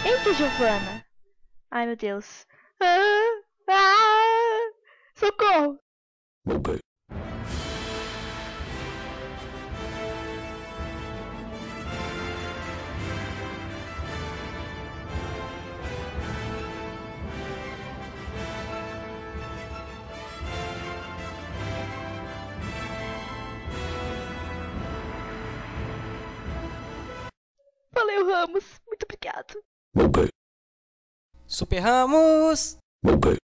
Eita, Giovana. Ai, meu Deus. Socorro. Ok. Valeu, Ramos. Muito obrigado. Ok. Super Ramos! Ok.